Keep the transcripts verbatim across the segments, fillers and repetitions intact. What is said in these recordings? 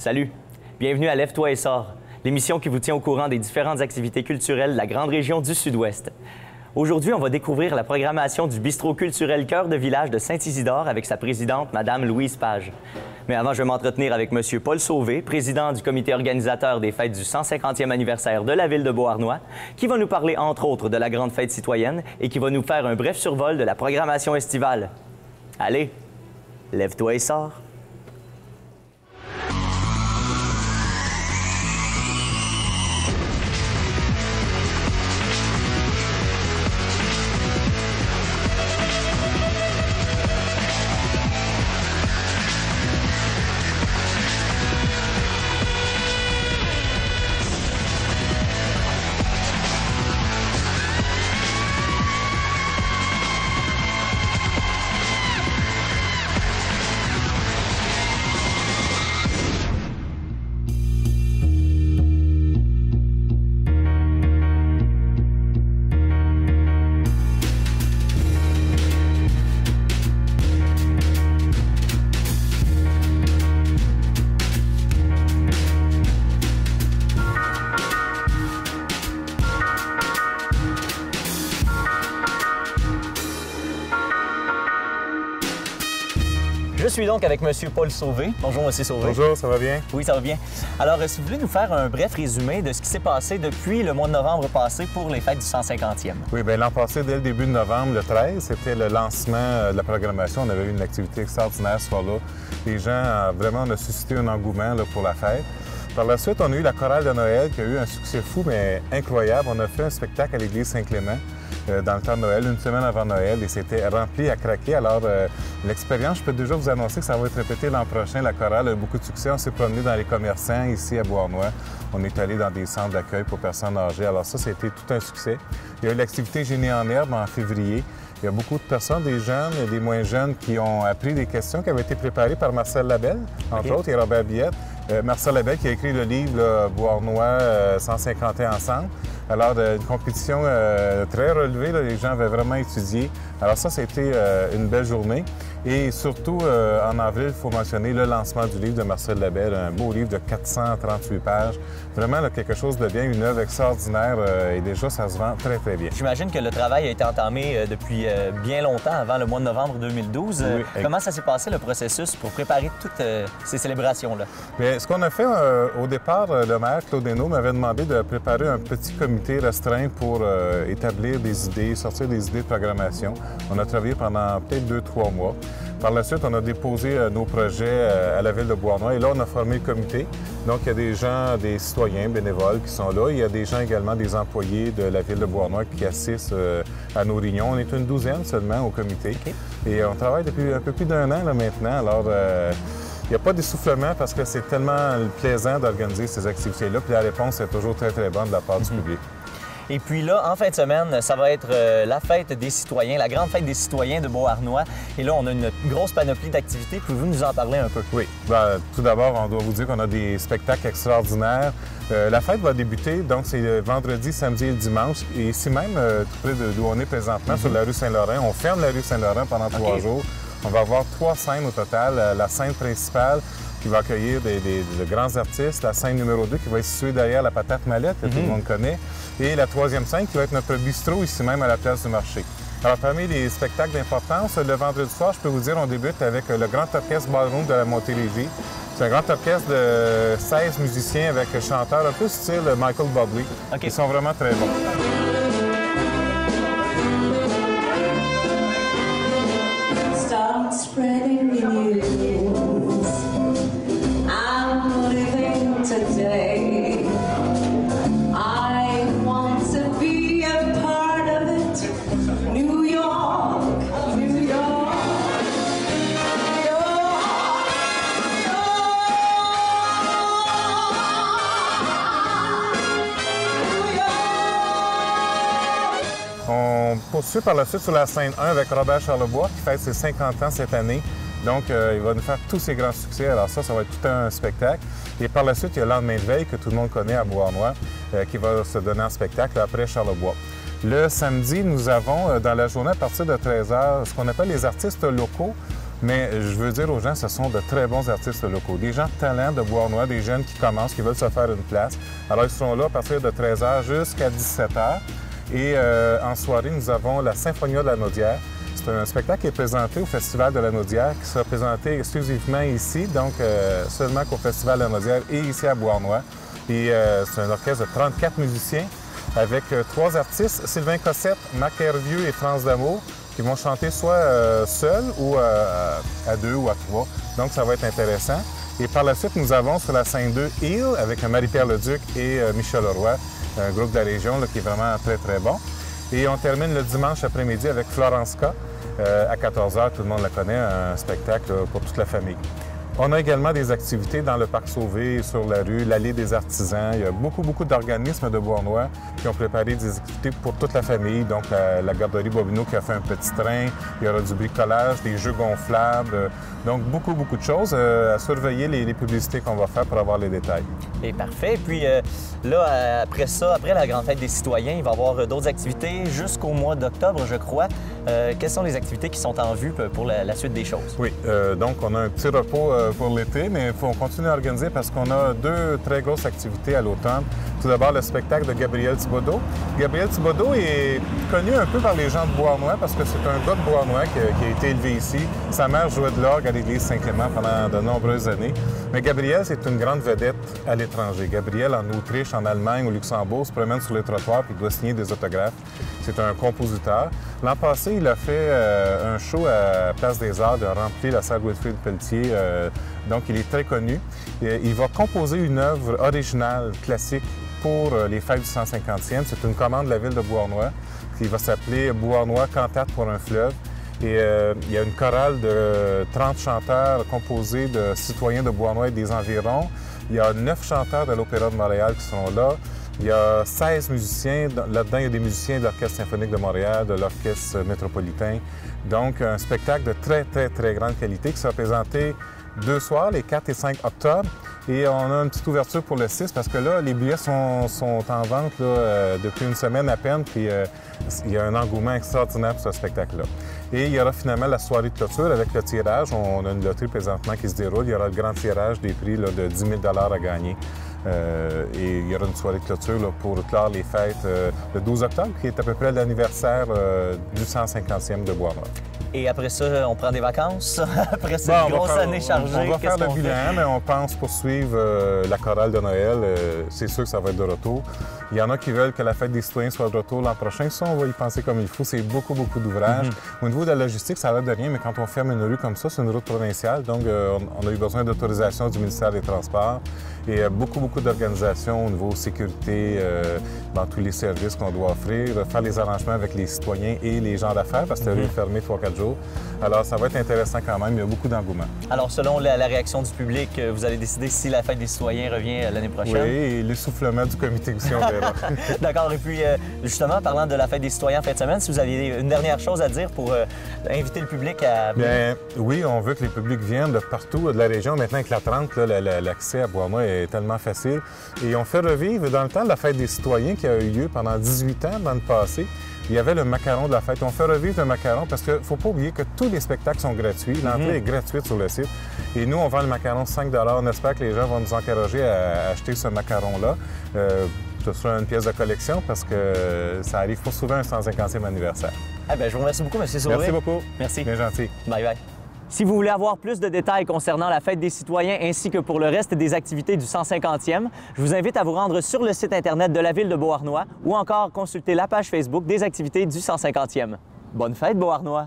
Salut! Bienvenue à Lève-toi et sors, l'émission qui vous tient au courant des différentes activités culturelles de la grande région du Sud-Ouest. Aujourd'hui, on va découvrir la programmation du bistrot culturel Cœur de village de Saint-Isidore avec sa présidente, Mme Louise Page. Mais avant, je vais m'entretenir avec M. Paul Sauvé, président du comité organisateur des fêtes du cent cinquantième anniversaire de la ville de Beauharnois, qui va nous parler, entre autres, de la grande fête citoyenne et qui va nous faire un bref survol de la programmation estivale. Allez, lève-toi et sors! Je suis donc avec M. Paul Sauvé. Bonjour, M. Sauvé. Bonjour, ça va bien? Oui, ça va bien. Alors, si vous voulez nous faire un bref résumé de ce qui s'est passé depuis le mois de novembre passé pour les fêtes du cent cinquantième. Oui, bien l'an passé, dès le début de novembre, le treize, c'était le lancement de la programmation. On avait eu une activité extraordinaire ce soir-là. Les gens, vraiment, on a suscité un engouement là, pour la fête. Par la suite, on a eu la chorale de Noël qui a eu un succès fou, mais incroyable. On a fait un spectacle à l'église Saint-Clément euh, dans le temps de Noël, une semaine avant Noël, et c'était rempli à craquer. Alors, euh, l'expérience, je peux déjà vous annoncer que ça va être répété l'an prochain. La chorale a eu beaucoup de succès. On s'est promené dans les commerçants ici à Beauharnois. On est allé dans des centres d'accueil pour personnes âgées. Alors ça, c'était tout un succès. Il y a eu l'activité Génie en herbe en février. Il y a beaucoup de personnes, des jeunes et des moins jeunes, qui ont appris des questions qui avaient été préparées par Marcel Labelle, entre okay. autres, et Robert Billette. Euh, Marcel Labelle qui a écrit le livre là, Beauharnois euh, cent cinquante ans ensemble. Alors, une compétition euh, très relevée, là, les gens avaient vraiment étudié. Alors ça, c'était euh, une belle journée. Et surtout, euh, en avril, il faut mentionner le lancement du livre de Marcel Labelle, un beau livre de quatre cent trente-huit pages. Vraiment là, quelque chose de bien, une œuvre extraordinaire euh, et déjà, ça se vend très, très bien. J'imagine que le travail a été entamé euh, depuis euh, bien longtemps, avant le mois de novembre deux mille douze. Oui, euh, comment ça s'est passé, le processus, pour préparer toutes euh, ces célébrations-là? Bien, ce qu'on a fait euh, au départ, le maire, Claude Hainaut, m'avait demandé de préparer un petit comité restreint pour euh, établir des idées, sortir des idées de programmation. On a travaillé pendant peut-être deux, trois mois. Par la suite, on a déposé euh, nos projets euh, à la ville de Beauharnois et là, on a formé le comité. Donc, il y a des gens, des citoyens bénévoles qui sont là. Il y a des gens également, des employés de la ville de Beauharnois qui assistent euh, à nos réunions. On est une douzaine seulement au comité. Okay. Et on travaille depuis un peu plus d'un an là, maintenant. Alors, euh, il n'y a pas d'essoufflement parce que c'est tellement plaisant d'organiser ces activités-là. Puis la réponse est toujours très, très bonne de la part mm-hmm. du public. Et puis là, en fin de semaine, ça va être euh, la fête des citoyens, la grande fête des citoyens de Beauharnois. Et là, on a une grosse panoplie d'activités. Pouvez-vous nous en parler un peu? Oui. Bien, tout d'abord, on doit vous dire qu'on a des spectacles extraordinaires. Euh, la fête va débuter, donc c'est vendredi, samedi et dimanche. Et ici même, euh, tout près d'où on est présentement, mm-hmm. sur la rue Saint-Laurent, on ferme la rue Saint-Laurent pendant okay. trois jours. On va avoir trois scènes au total. La scène principale qui va accueillir des, des, de grands artistes. La scène numéro deux qui va être située derrière la patate mallette, que mm-hmm. tout le monde connaît. Et la troisième scène qui va être notre bistrot ici même à la place du marché. Alors, parmi les spectacles d'importance, le vendredi soir, je peux vous dire, on débute avec le Grand Orchestre Ballroom de la Montérégie. C'est un grand orchestre de seize musiciens avec chanteurs un peu style Michael Bublé. Okay. Ils sont vraiment très bons. Start spreading news. I'm living today. I want to be a part of it. New York, New York, New York, New York. On poursuit par la suite sur la scène un avec Robert Charlebois qui fête ses cinquante ans cette année. Donc, euh, il va nous faire tous ses grands succès. Alors ça, ça va être tout un spectacle. Et par la suite, il y a le lendemain de veille que tout le monde connaît à Beauharnois euh, qui va se donner en spectacle après Charlebois. Le samedi, nous avons euh, dans la journée à partir de treize heures ce qu'on appelle les artistes locaux. Mais je veux dire aux gens, ce sont de très bons artistes locaux. Des gens de talent de Beauharnois, des jeunes qui commencent, qui veulent se faire une place. Alors, ils seront là à partir de treize heures jusqu'à dix-sept heures. Et euh, en soirée, nous avons la Symphonia de la Naudière. C'est un spectacle qui est présenté au Festival de la Naudière, qui sera présenté exclusivement ici, donc euh, seulement qu'au Festival de la Naudière et ici à Beauharnois. Et euh, c'est un orchestre de trente-quatre musiciens avec euh, trois artistes, Sylvain Cossette, Marc Hervieux et France D'Amour, qui vont chanter soit euh, seuls ou euh, à deux ou à trois. Donc, ça va être intéressant. Et par la suite, nous avons sur la scène deux Hill avec Marie-Pierre Leduc et euh, Michel Leroy, un groupe de la région là, qui est vraiment très, très bon. Et on termine le dimanche après-midi avec Florence K. Euh, à quatorze heures, tout le monde la connaît, un spectacle pour toute la famille. On a également des activités dans le Parc Sauvé, sur la rue, l'Allée des Artisans. Il y a beaucoup, beaucoup d'organismes de Beauharnois qui ont préparé des activités pour toute la famille. Donc, la, la garderie Bobineau qui a fait un petit train. Il y aura du bricolage, des jeux gonflables. Donc, beaucoup, beaucoup de choses. Euh, à surveiller les, les publicités qu'on va faire pour avoir les détails. Et parfait. Puis euh, là, après ça, après la Grande Fête des citoyens, il va y avoir d'autres activités jusqu'au mois d'octobre, je crois. Euh, quelles sont les activités qui sont en vue pour la, la suite des choses? Oui, euh, donc on a un petit repos euh, pour l'été, mais il faut continuer à organiser parce qu'on a deux très grosses activités à l'automne. Tout d'abord, le spectacle de Gabriel Thibodeau. Gabriel Thibodeau est connu un peu par les gens de Beauharnois parce que c'est un gars de Beauharnois qui, qui a été élevé ici. Sa mère jouait de l'orgue à l'église Saint-Clément pendant de nombreuses années. Mais Gabriel, c'est une grande vedette à l'étranger. Gabriel, en Autriche, en Allemagne, au Luxembourg, se promène sur les trottoirs puis doit signer des autographes. C'est un compositeur. L'an passé, il a fait euh, un show à Place des Arts, il a rempli la salle Wilfrid Pelletier. Euh, donc, il est très connu. Et, il va composer une œuvre originale, classique, pour les fêtes du cent cinquantième. C'est une commande de la ville de Beauharnois qui va s'appeler Beauharnois Cantate pour un fleuve. Et euh, il y a une chorale de trente chanteurs composés de citoyens de Beauharnois et des environs. Il y a neuf chanteurs de l'Opéra de Montréal qui sont là. Il y a seize musiciens. Là-dedans, il y a des musiciens de l'Orchestre symphonique de Montréal, de l'Orchestre métropolitain. Donc, un spectacle de très, très, très grande qualité qui sera présenté deux soirs, les quatre et cinq octobre. Et on a une petite ouverture pour le six parce que là, les billets sont, sont en vente là, euh, depuis une semaine à peine. Puis euh, il y a un engouement extraordinaire pour ce spectacle-là. Et il y aura finalement la soirée de clôture avec le tirage. On a une loterie présentement qui se déroule. Il y aura le grand tirage des prix là, de dix mille dollars à gagner. Euh, et il y aura une soirée de clôture là, pour clore les fêtes euh, le douze octobre, qui est à peu près l'anniversaire euh, du cent cinquantième de Beauharnois. Et après ça, on prend des vacances. Après cette bon, grosse faire, année chargée, on va faire le bilan, fait? mais on pense poursuivre euh, la chorale de Noël. Euh, c'est sûr que ça va être de retour. Il y en a qui veulent que la fête des citoyens soit de retour l'an prochain. Ça, on va y penser comme il faut. C'est beaucoup, beaucoup d'ouvrages. Mm-hmm. Au niveau de la logistique, ça a l'air de rien, mais quand on ferme une rue comme ça, c'est une route provinciale. Donc, euh, on a eu besoin d'autorisation du ministère des Transports et euh, beaucoup, beaucoup d'organisations au niveau sécurité, euh, dans tous les services qu'on doit offrir, faire les arrangements avec les citoyens et les gens d'affaires parce que la rue est fermée trois quatre jours. Alors, ça va être intéressant quand même. Il y a beaucoup d'engouement. Alors, selon la, la réaction du public, vous allez décider si la fête des citoyens revient l'année prochaine? Oui, et l'essoufflement du comité aussi, on verra. D'accord. Et puis, euh, justement, parlant de la fête des citoyens en fin de semaine, si vous aviez une dernière chose à dire pour euh, inviter le public à... Bien, oui, on veut que les publics viennent de partout de la région. Maintenant, avec la trente, l'accès à Beauharnois est tellement facile. Et on fait revivre, dans le temps de la fête des citoyens qui a eu lieu pendant dix-huit ans dans le passé, il y avait le macaron de la fête. On fait revivre le macaron parce qu'il ne faut pas oublier que tous les spectacles sont gratuits. L'entrée mm-hmm. est gratuite sur le site. Et nous, on vend le macaron cinq dollars. On espère que les gens vont nous encourager à acheter ce macaron-là. Euh, ce sera une pièce de collection parce que ça arrive pas souvent un cent cinquantième anniversaire. Ah bien, je vous remercie beaucoup, M. Sauvé. Merci beaucoup. Merci. Bien gentil. Bye bye. Si vous voulez avoir plus de détails concernant la fête des citoyens ainsi que pour le reste des activités du cent cinquantième, je vous invite à vous rendre sur le site Internet de la Ville de Beauharnois ou encore consulter la page Facebook des activités du cent cinquantième. Bonne fête, Beauharnois!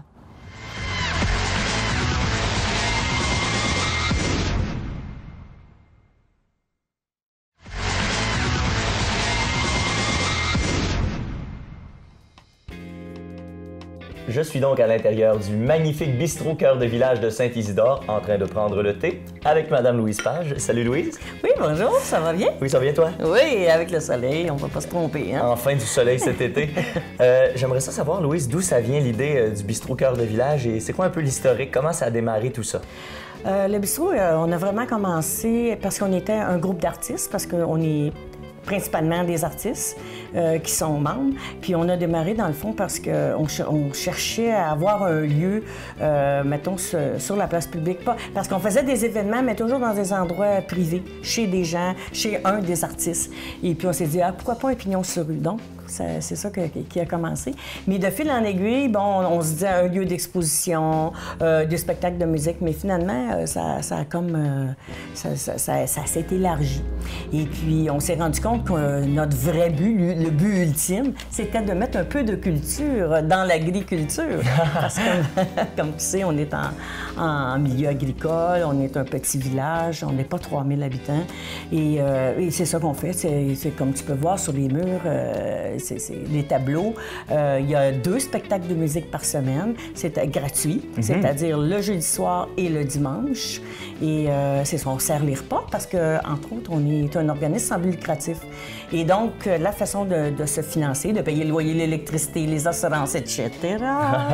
Je suis donc à l'intérieur du magnifique bistrot Cœur de Village de Saint-Isidore, en train de prendre le thé avec Madame Louise Page. Salut Louise. Oui, bonjour, ça va bien? Oui, ça va bien toi? Oui, avec le soleil, on ne va pas se tromper. Hein? Enfin du soleil cet été. euh, J'aimerais ça savoir, Louise, d'où ça vient l'idée euh, du bistrot Cœur de Village et c'est quoi un peu l'historique? Comment ça a démarré tout ça? Euh, le bistrot, euh, on a vraiment commencé parce qu'on était un groupe d'artistes, parce qu'on est principalement des artistes euh, qui sont membres. Puis on a démarré, dans le fond, parce qu'on ch on cherchait à avoir un lieu, euh, mettons, sur, sur la place publique. Pas, parce qu'on faisait des événements, mais toujours dans des endroits privés, chez des gens, chez un des artistes. Et puis on s'est dit, ah, pourquoi pas un pignon sur rue? Donc, c'est ça que, qui a commencé. Mais de fil en aiguille, bon, on, on se disait un lieu d'exposition, euh, des spectacles de musique, mais finalement, euh, ça, ça a comme... Euh, ça, ça, ça, ça s'est élargi. Et puis, on s'est rendu compte que euh, notre vrai but, le, le but ultime, c'était de mettre un peu de culture dans l'agriculture. Parce que, comme tu sais, on est en, en milieu agricole, on est un petit village, on n'est pas trois mille habitants. Et, euh, et c'est ça qu'on fait. C'est comme tu peux voir sur les murs, euh, c'est les tableaux. Euh, il y a deux spectacles de musique par semaine. C'est gratuit, mm-hmm. c'est-à-dire le jeudi soir et le dimanche. Et euh, c'est ça, on sert les repas parce que, entre autres, on est un organisme sans but lucratif. Et donc, la façon de, de se financer, de payer le loyer, l'électricité, les assurances, et cetera,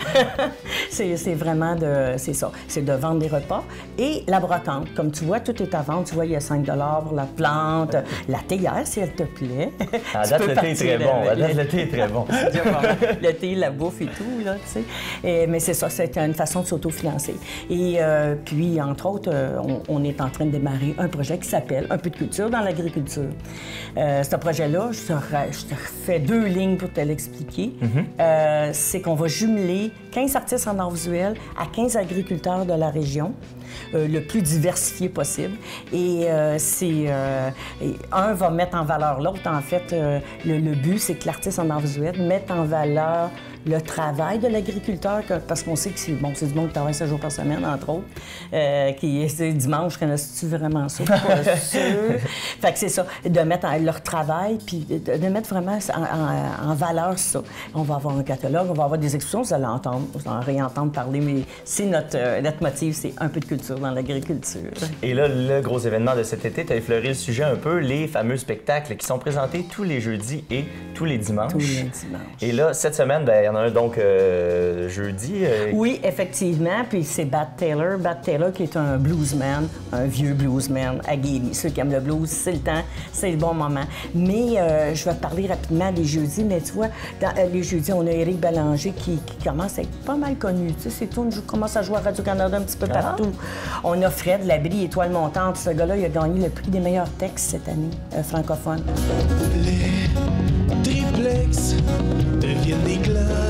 c'est vraiment de... C'est ça, c'est de vendre des repas. Et la brocante, comme tu vois, tout est à vendre. Tu vois, il y a cinq dollars pour la plante, la théière, si elle te plaît. À date, le thé est très bon. À date, le thé est très bon. Le thé, la bouffe et tout, là, tu sais. Et, mais c'est ça, c'est une façon de s'autofinancer. Et euh, puis, entre autres, on, on est en train de démarrer un projet qui s'appelle Un peu de culture dans l'agriculture. Euh, ce projet-là, je, je te refais deux lignes pour te l'expliquer. Mm-hmm. euh, c'est qu'on va jumeler quinze artistes en art visuel à quinze agriculteurs de la région, euh, le plus diversifié possible. Et euh, c'est... Euh, un va mettre en valeur l'autre. En fait, euh, le, le but, c'est que l'artiste en art visuel mette en valeur le travail de l'agriculteur, parce qu'on sait que c'est bon, c'est du monde qui travaille sept jours par semaine, entre autres, euh, qui est dimanche, connais-tu vraiment ça? Pas sûr. Fait que c'est ça, de mettre en, leur travail, puis de, de mettre vraiment en, en, en valeur ça. On va avoir un catalogue, on va avoir des expositions, vous allez entendre, vous allez réentendre parler, mais c'est notre, euh, notre motif, c'est un peu de culture dans l'agriculture. Et là, le gros événement de cet été, tu as effleuré le sujet un peu, les fameux spectacles qui sont présentés tous les jeudis et tous les dimanches. Tous les dimanches. Et là, cette semaine, bien, il y en a un donc euh, jeudi. Euh... Oui, effectivement. Puis c'est Bat Taylor. Bat Taylor qui est un bluesman, un vieux bluesman aguerri. Ceux qui aiment le blues, c'est le temps, c'est le bon moment. Mais euh, je vais te parler rapidement des jeudis. Mais tu vois, dans euh, les jeudis, on a Éric Bélanger qui, qui commence à être pas mal connu. Tu sais, c'est tout. Je commence à jouer à Radio-Canada un petit peu ah. partout. On a Fred Labrie, Étoile montante. Ce gars-là, il a gagné le prix des meilleurs textes cette année, euh, francophone. Les triplex deviennent des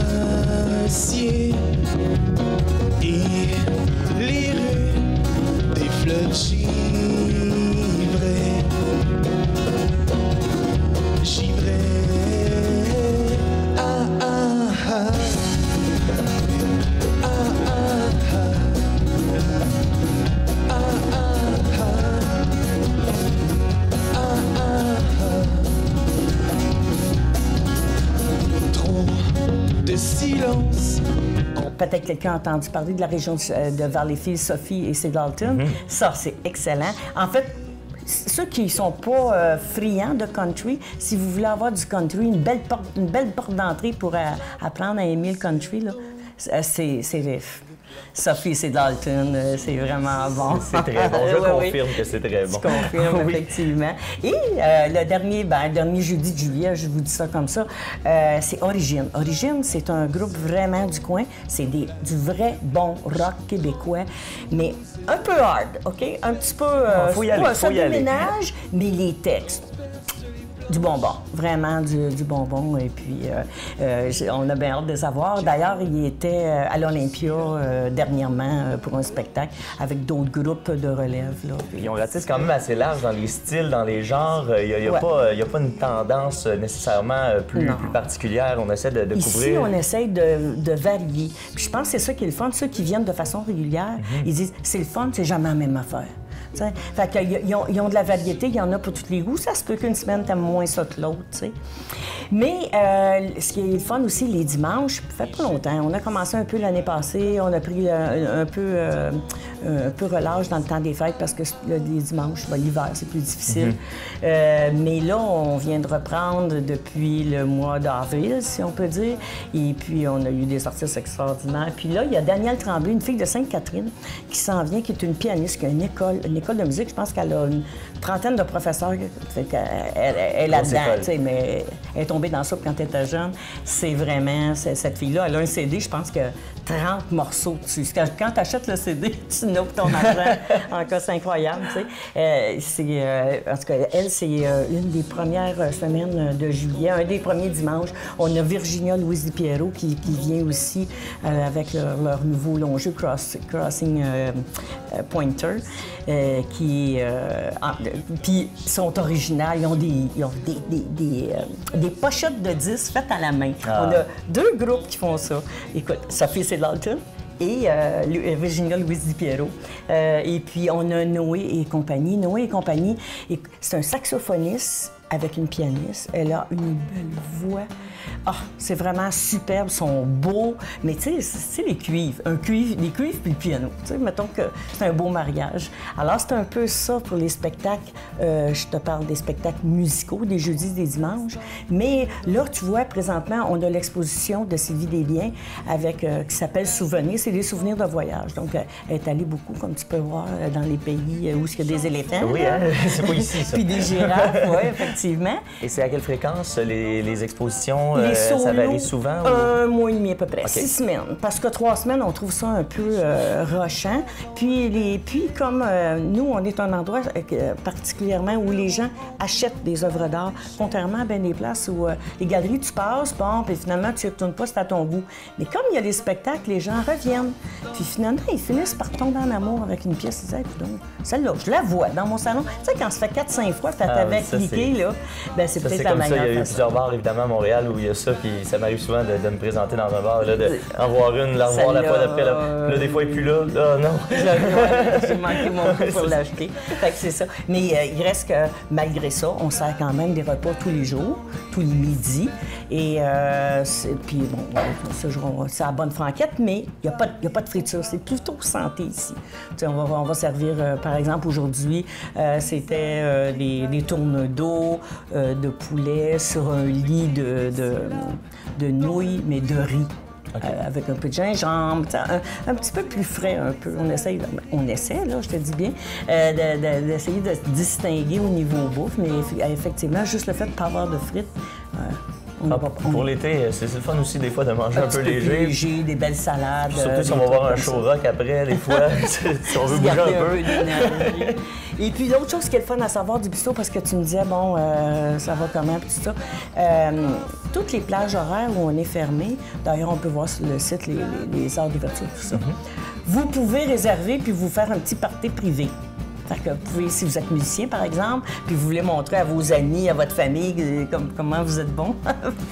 glaciers et les rues des fleuves givrés. Givrés. Ah ah ah. Ah ah ah. Ah ah ah. Ah ah ah. Trop de silence. Peut-être quelqu'un a entendu parler de la région de Valleyfield, Sophie et Cedalton. Mm-hmm. Ça, c'est excellent. En fait, ceux qui ne sont pas euh, friands de country, si vous voulez avoir du country, une belle porte, une belle porte d'entrée pour euh, apprendre à aimer le country, c'est Sophie Cedalton, c'est vraiment bon. C'est très bon. Je oui, confirme oui. que c'est très bon. Je confirme, oui. Effectivement. Et euh, le dernier, ben, le dernier jeudi de juillet, je vous dis ça comme ça, euh, c'est Origine. Origine, c'est un groupe vraiment du coin. C'est du vrai bon rock québécois, mais un peu hard, OK? Un petit peu... Euh, oh, faut y aller, pas, faut ça y aller. déménage, mais les textes. Du bonbon, vraiment du, du bonbon. Et puis, euh, euh, on a bien hâte de les avoir. D'ailleurs, il était à l'Olympia euh, dernièrement euh, pour un spectacle avec d'autres groupes de relève. Là. Ils ont ratissé quand même assez large dans les styles, dans les genres. Il n'y a, y a, ouais. a pas une tendance nécessairement plus, plus particulière. On essaie de, de Ici, couvrir. Ici, on essaie de, de varier. Puis je pense que c'est ça qui est le fun. Ceux qui viennent de façon régulière, mm-hmm. ils disent c'est le fun, c'est jamais la même affaire. T'sais. Fait qu'ils ont, ils ont de la variété, il y en a pour tous les goûts. Ça se peut qu'une semaine, t'aimes moins ça que l'autre, tu sais. Mais euh, ce qui est le fun aussi, les dimanches, ça fait pas longtemps. On a commencé un peu l'année passée, on a pris euh, un peu euh, un peu relâche dans le temps des fêtes parce que là, les dimanches, ben, l'hiver, c'est plus difficile. Mm-hmm. euh, mais là, on vient de reprendre depuis le mois d'avril, si on peut dire. Et puis, on a eu des artistes extraordinaires. Puis là, il y a Danielle Tremblay, une fille de Sainte-Catherine, qui s'en vient, qui est une pianiste, qui a une école, une l'école de musique, je pense qu'elle a une trentaine de professeurs. Fait qu'elle, elle, elle est là-dedans, tu sais, mais elle est tombée dans ça quand elle était jeune. C'est vraiment, c'est, cette fille-là, elle a un C D, je pense que trente morceaux dessus. Quand, quand tu achètes le C D, tu n'as ton argent. En cas, c'est incroyable, tu sais. Euh, c'est, euh, en tout cas, elle, c'est euh, une des premières semaines de juillet, un des premiers dimanches. On a Virginia Louise Di Piero qui, qui vient aussi euh, avec leur, leur nouveau long jeu Cross, Crossing euh, euh, Pointer, euh, qui euh, en, puis sont originales. Ils ont des, ils ont des, des, des, euh, des pochettes de disques faites à la main. Ah. On a deux groupes qui font ça. Écoute, Sophie Dalton et euh, Virginia Louise Di Piero. Euh, et puis, on a Noé et compagnie. Noé et compagnie, c'est un saxophoniste avec une pianiste. Elle a une belle voix. Ah, c'est vraiment superbe, ils sont beaux. Mais tu sais, c'est les cuivres. Un cuivre, les cuivres puis le piano. Tu sais, mettons que c'est un beau mariage. Alors, c'est un peu ça pour les spectacles. Euh, je te parle des spectacles musicaux, des jeudis, des dimanches. Mais là, tu vois, présentement, on a l'exposition de Sylvie Desbiens avec, euh, qui s'appelle Souvenirs. C'est des souvenirs de voyage. Donc, euh, elle est allée beaucoup, comme tu peux voir, dans les pays où il y a des éléphants. Oui, hein? C'est pas ici, ça. Puis des girafes, oui, effectivement. Et c'est à quelle fréquence, les, les expositions? Les euh, solos, ça varie souvent? Ou... Un mois et demi à peu près, Okay. six semaines. Parce que trois semaines, on trouve ça un peu euh, rochant. Puis, les, puis comme euh, nous, on est un endroit euh, particulièrement où les gens achètent des œuvres d'art, contrairement à bien des places où euh, les galeries, tu passes, bon, puis finalement, tu ne retournes pas, c'est à ton goût. Mais comme il y a les spectacles, les gens reviennent. Puis finalement, ils finissent par tomber en amour avec une pièce. Ils disent, hey, donc, celle-là, je la vois dans mon salon. Tu sais, quand ça fait quatre cinq fois, fait Ah, avec ça, cliquer, c'est... là, ben c'est ça, peut-être c'est la comme ça. meilleure Il y a eu façon. plusieurs bars, évidemment, à Montréal, où il y a ça, puis ça m'arrive souvent de, de me présenter dans un bar, là, de en voir une, la revoir la fois d'après, là, là, des fois, elle n'est plus là. Là, non. J'ai manqué mon coup pour l'acheter. Fait que c'est ça. Mais euh, il reste que, malgré ça, on sert quand même des repas tous les jours, tous les midis. Et euh, c'est- puis, bon, ce jour, c'est la bonne franquette, mais il n'y a, pas de- il y a pas de friture. C'est plutôt santé ici. Tu sais, on va, on va servir, euh, par exemple, aujourd'hui, euh, c'était euh, des, des tournes d'eau, euh, de poulet sur un lit de, de, de nouilles, mais de riz. Euh, avec un peu de gingembre, tu sais, un, un petit peu plus frais un peu. On essaye, on essaie, là, je te dis bien, euh, de- de- d'essayer de, se distinguer au niveau bouffe, mais eff- effectivement, juste le fait de ne pas avoir de frites, euh, on Ah, n'a pas... pour l'été, c'est c'est le fun aussi, des fois, de manger un, petit peu peu léger. plus léger, des belles salades. Surtout euh, si on des va voir trucs un comme show ça. rock après, des fois, si on veut Se bouger garder un peu. d'énergie. Et puis l'autre chose qui est le fun à savoir du bistrot, parce que tu me disais, bon, euh, ça va comment, puis tout ça. Euh, toutes les plages horaires où on est fermé, d'ailleurs, on peut voir sur le site les, les- les heures d'ouverture, tout ça. Vous pouvez réserver puis vous faire un petit party privé. Fait que vous pouvez, si vous êtes musicien, par exemple, puis vous voulez montrer à vos amis, à votre famille, euh, comme- comment vous êtes bon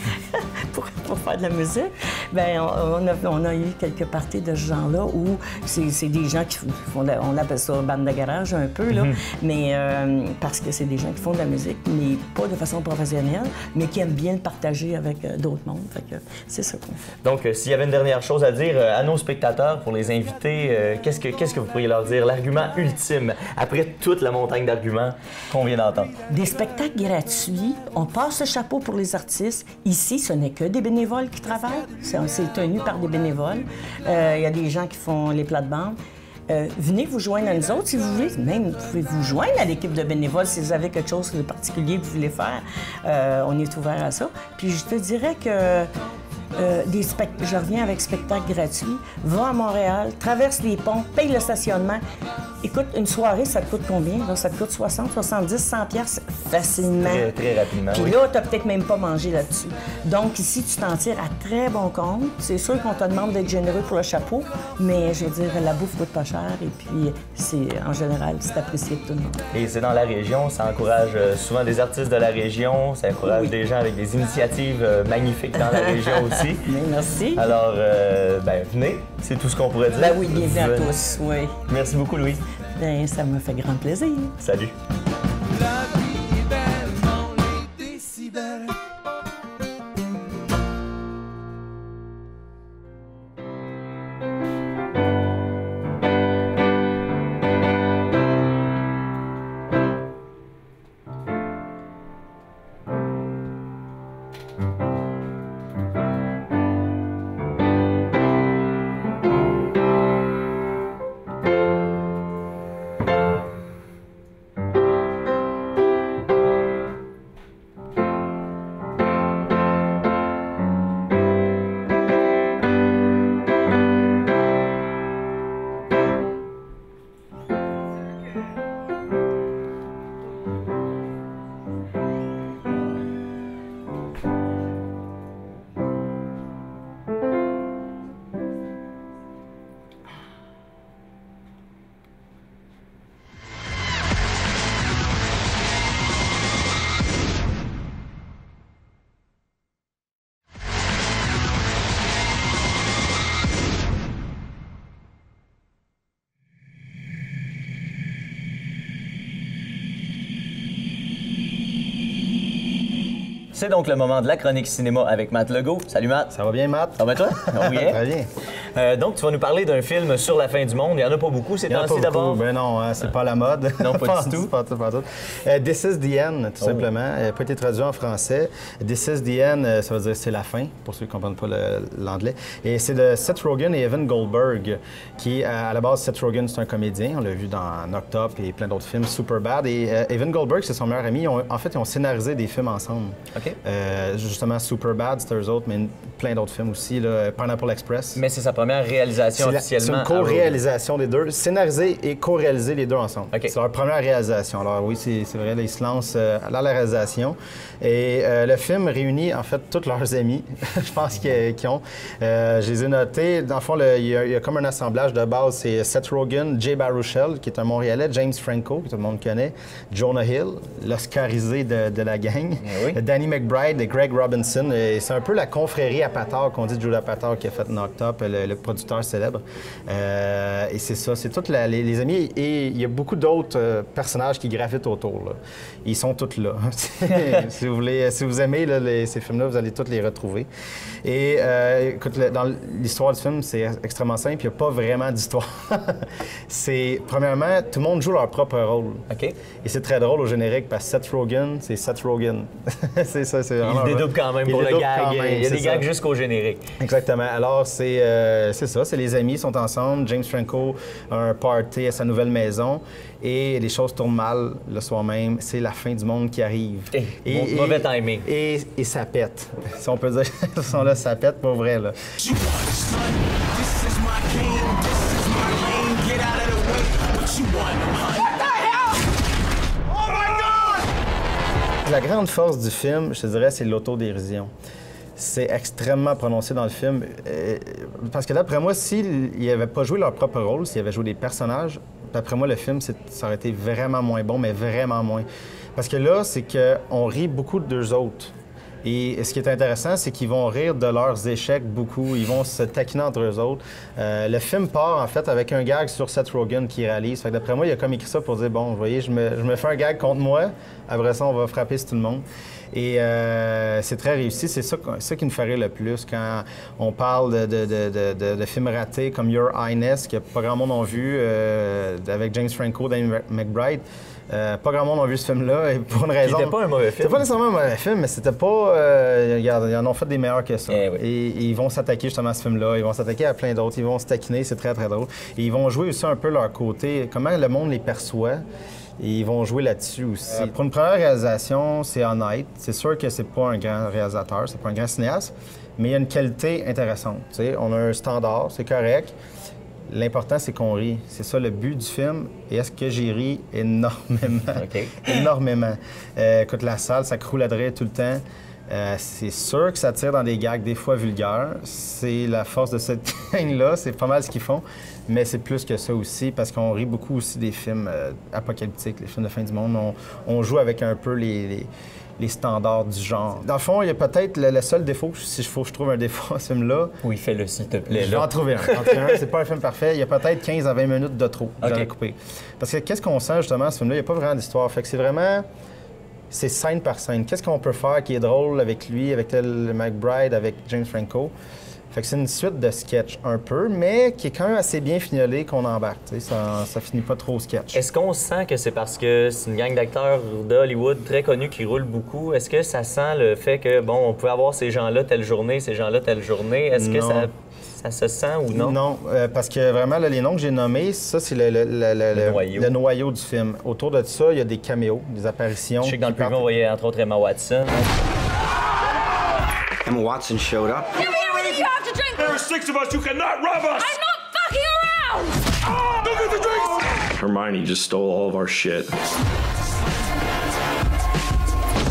pour, pour faire de la musique, bien, on, on a, on a eu quelques parties de ce genre-là où c'est c'est des gens qui font, de- on appelle ça bande de garage un peu, là, mais euh, parce que c'est des gens qui font de la musique, mais pas de façon professionnelle, mais qui aiment bien le partager avec euh, d'autres mondes. Fait que c'est ça qu'on fait. Donc, euh, s'il y avait une dernière chose à dire euh, à nos spectateurs pour les inviter, euh, qu'est-ce que qu'est-ce que vous pourriez leur dire? L'argument ultime, après toute la montagne d'arguments qu'on vient d'entendre. Des spectacles gratuits, on passe le chapeau pour les artistes. Ici, ce n'est que des bénévoles qui travaillent. C'est c'est tenu par des bénévoles. Euh, Il y a des gens qui font les plates-bandes. Euh, venez vous joindre à nous autres si vous voulez. Même, vous pouvez vous joindre à l'équipe de bénévoles si vous avez quelque chose de particulier que vous voulez faire. Euh, on est ouvert à ça. Puis je te dirais que euh, des spect- je reviens avec spectacle gratuit. Va à Montréal, traverse les ponts, paye le stationnement. Écoute, une soirée, ça te coûte combien? Là, ça te coûte soixante, soixante-dix, cent piastres facilement. Très, très rapidement, Puis oui. là, tu n'as peut-être même pas mangé là-dessus. Donc ici, tu t'en tires à très bon compte. C'est sûr qu'on te demande d'être généreux pour le chapeau, mais je veux dire, la bouffe coûte pas cher et puis c'est en général, c'est apprécié de tout le monde. Et c'est dans la région, ça encourage euh, souvent des artistes de la région, ça encourage Oui. des gens avec des initiatives euh, magnifiques dans la région aussi. Mais merci. Alors, euh, ben, venez, c'est tout ce qu'on pourrait dire. Ben oui, bienvenue à Venez. tous. Oui. Merci beaucoup, Louise. Ben, ça me fait grand plaisir. Salut. La vie est belle dans les décibels. C'est donc le moment de la chronique cinéma avec Matt Legault. Salut Matt. Ça va bien, Matt? Ça va toi? Oui. Très bien. Euh, donc, tu vas nous parler d'un film sur la fin du monde. Il n'y en a pas beaucoup ces temps-ci d'abord? Ben non, hein, c'est pas la mode. Non, pas du tout. Pas tout, pas tout. Uh, This is the end, tout oh. simplement. Il n'a pas été traduit en français. This is the end, euh, ça veut dire c'est la fin, pour ceux qui ne comprennent pas l'anglais. Et c'est de Seth Rogen et Evan Goldberg, qui, à la base, Seth Rogen, c'est un comédien. On l'a vu dans Knocked Up et plein d'autres films, Superbad. Et euh, Evan Goldberg, c'est son meilleur ami. Ils ont, en fait, ils ont scénarisé des films ensemble. OK. Euh, justement, Superbad, c'était eux autres, mais plein d'autres films aussi, là, Pineapple Express. Mais c'est sa première réalisation officiellement. C'est une co-réalisation des deux, scénarisé et co-réalisé les deux ensemble. Okay. C'est leur première réalisation. Alors oui, c'est vrai, là, ils se lancent euh, dans la réalisation. Et euh, le film réunit en fait tous leurs amis, je pense qu'ils qu ont. Euh, je les ai notés. Dans le fond, le, il, y a, il y a comme un assemblage de base. C'est Seth Rogen, Jay Baruchel, qui est un Montréalais, James Franco, que tout le monde connaît, Jonah Hill, l'Oscarisé de, de la gang, eh oui. Danny McBride et Greg Robinson. C'est un peu la confrérie Apatow qu'on dit de Judd Apatow qui a fait Knocked Up, le, le producteur célèbre. Euh, et c'est ça, c'est tous les, les amis. Et il y a beaucoup d'autres euh, personnages qui gravitent autour. Là. Ils sont tous là. si, vous voulez, si vous aimez là, les, ces films-là, vous allez tous les retrouver. Et euh, écoute, le, dans l'histoire du film, c'est extrêmement simple. Il n'y a pas vraiment d'histoire. c'est, premièrement, tout le monde joue leur propre rôle. OK. Et c'est très drôle au générique parce que Seth Rogen, c'est Seth Rogen. c'est ça, c'est vraiment... Il se dédouble quand même il pour le gag. Même, il y a des ça. gags jusqu'au générique. Exactement. Alors, c'est euh, ça. C'est les amis sont ensemble. James Franco a un party à sa nouvelle maison et les choses tournent mal le soir même. C'est la fin du monde qui arrive. Et, et, mauvais et, timing. Et, et, et ça pète. Si on peut dire, là, ça pète pour vrai. Là. La grande force du film, je te dirais, c'est l'autodérision. C'est extrêmement prononcé dans le film. Euh, parce que d'après moi, s'ils n'avaient pas joué leur propre rôle, s'ils avaient joué des personnages, d'après moi, le film, ça aurait été vraiment moins bon, mais vraiment moins. Parce que là, c'est qu'on rit beaucoup d'eux autres. Et ce qui est intéressant, c'est qu'ils vont rire de leurs échecs beaucoup. Ils vont se taquiner entre eux autres. Euh, le film part, en fait, avec un gag sur Seth Rogen qui réalise. Fait que d'après moi, il a comme écrit ça pour dire, bon, vous voyez, je me, je me fais un gag contre moi. Après ça, on va frapper sur tout le monde. Et euh, c'est très réussi. C'est ça, ça qui me ferait le plus quand on parle de, de, de, de, de films ratés comme Your Highness, que pas grand monde a vu, euh, avec James Franco, Danny McBride. Euh, pas grand monde a vu ce film-là, et pour une raison... C'était pas un mauvais film. C'était pas nécessairement un mauvais film, mais c'était pas... Euh, regarde, ils en ont fait des meilleurs que ça. Eh oui. Et, et ils vont s'attaquer justement à ce film-là, ils vont s'attaquer à plein d'autres, ils vont se taquiner, c'est très, très drôle. Et ils vont jouer aussi un peu leur côté, comment le monde les perçoit. Et ils vont jouer là-dessus aussi. Euh, pour une première réalisation, c'est honnête. C'est sûr que c'est pas un grand réalisateur, c'est pas un grand cinéaste, mais il y a une qualité intéressante. T'sais. On a un standard, c'est correct. L'important, c'est qu'on rit. C'est ça le but du film. Et est-ce que j'ai ri énormément? Okay. énormément. Euh, écoute, la salle, ça croule à de rire tout le temps. Euh, c'est sûr que ça tire dans des gags des fois vulgaires. C'est la force de cette gang-là. C'est pas mal ce qu'ils font. Mais c'est plus que ça aussi, parce qu'on rit beaucoup aussi des films euh, apocalyptiques, les films de fin du monde. On, on joue avec un peu les, les, les standards du genre. Dans le fond, il y a peut-être le, le seul défaut, si il faut que je trouve un défaut à ce film-là. Oui, fais-le, s'il te plaît. Je vais en trouver un. un. C'est pas un film parfait. Il y a peut-être quinze à vingt minutes de trop. Okay. J'aurais coupé. Parce que qu'est-ce qu'on sent justement à ce film-là? Il n'y a pas vraiment d'histoire. Fait que c'est vraiment... C'est scène par scène. Qu'est-ce qu'on peut faire qui est drôle avec lui, avec tel McBride, avec James Franco? Fait que c'est une suite de sketchs un peu, mais qui est quand même assez bien fignolé qu'on embarque. Ça, ça finit pas trop au sketch. Est-ce qu'on sent que c'est parce que c'est une gang d'acteurs d'Hollywood très connus qui roulent beaucoup? Est-ce que ça sent le fait que, bon, on peut avoir ces gens-là telle journée, ces gens-là telle journée? Est-ce que ça, ça se sent ou non? Non, euh, parce que vraiment, là, les noms que j'ai nommés, ça, c'est le, le, le, le, le, noyau. le noyau du film. Autour de ça, il y a des caméos, des apparitions. Je sais que dans le preview, on voyait entre autres Emma Watson. Emma Watson showed up. There are six of us. You cannot rob us. I'm not fucking around. Oh, look at the drinks. Hermione just stole all of our shit.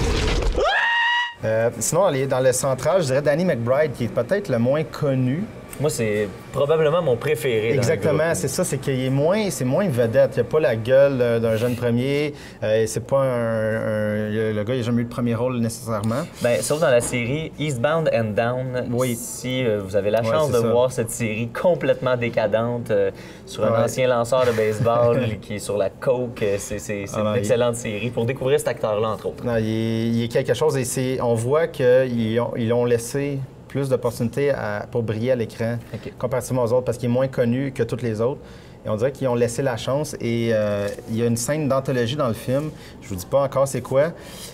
Euh, sinon, dans le central, je dirais Danny McBride, qui est peut-être le moins connu. Moi, c'est probablement mon préféré. Exactement, c'est ça, c'est qu'il est moins, c'est moins vedette. Il n'a pas la gueule euh, d'un jeune premier. Euh, c'est pas un, un- Le gars, il n'a jamais eu le premier rôle nécessairement. Ben, sauf dans la série Eastbound and Down, Oui. si euh, vous avez la Ouais, chance c'est de ça. voir cette série complètement décadente euh, sur un Ouais. ancien lanceur de baseball qui est sur la coke, euh, c'est c'est- c'est Ah non, une il- excellente série pour découvrir cet acteur-là, entre autres. Non, il, est, il est quelque chose et c'est, on voit qu'ils ont, ils ont laissé plus d'opportunités à- pour briller à l'écran OK. comparativement aux autres parce qu'il est moins connu que tous les autres. Et on dirait qu'ils ont laissé la chance. Et euh, il y a une scène d'anthologie dans le film, je vous dis pas encore c'est quoi,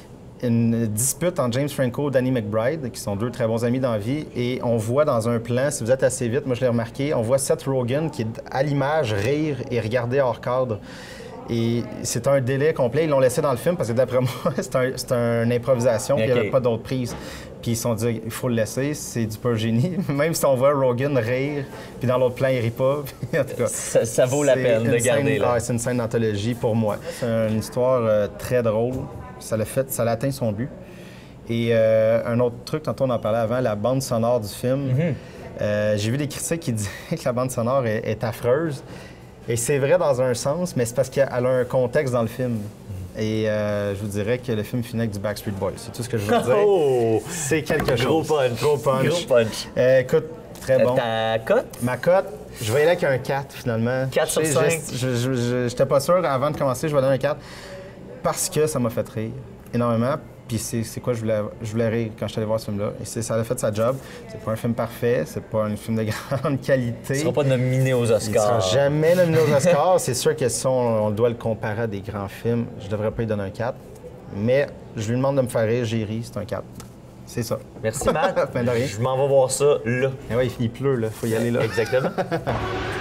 une dispute entre James Franco et Danny McBride, qui sont deux très bons amis dans la vie. Et on voit dans un plan, si vous êtes assez vite, moi je l'ai remarqué, on voit Seth Rogen qui est à l'image rire et regarder hors cadre. Et c'est un délai complet. Ils l'ont laissé dans le film parce que d'après moi, c'est un, c'est une improvisation, puis il n'y OK. avait pas d'autres prises. Puis ils se sont dit, il faut le laisser, c'est du pur génie. Même si on voit Rogen rire, puis dans l'autre plan, il rit pas. Puis en tout cas, Ça, ça vaut la c'est peine de une garder scène- là. ah, c'est une scène d'anthologie pour moi. C'est une histoire euh, très drôle. Ça l'a fait, ça l'a atteint son but. Et euh, un autre truc, tantôt on en parlait avant, la bande sonore du film. Mm-hmm. Euh, j'ai vu des critiques qui disaient que la bande sonore est, est affreuse. Et c'est vrai dans un sens, mais c'est parce qu'elle a un contexte dans le film. Et euh, je vous dirais que le film finit avec du Backstreet Boys. C'est tout ce que je veux dire. Oh! C'est quelque Gros chose. punch. Gros punch. Gros punch. Euh, écoute, très bon. Ta cote? Ma cote, je vais y aller avec un quatre finalement. quatre sur Tu sais, cinq. Je je- je- j'étais pas sûr avant de commencer, je vais donner un quatre. Parce que ça m'a fait rire énormément. Puis c'est c'est quoi, je voulais, je voulais rire quand je suis allé voir ce film-là. Et c'est- ça a fait sa job. C'est pas un film parfait, c'est pas un film de grande qualité. Il ne sera pas nominé aux Il ne Oscars. sera jamais nominé aux Oscars. C'est sûr que si on, on doit le comparer à des grands films, je devrais pas lui donner un quatre. Mais je lui demande de me faire rire, j'ai ri, c'est un quatre. C'est ça. Merci, Matt. Ben de rien. Je m'en vais voir ça là. Eh ouais, il pleut, là. Faut y aller là. Exactement.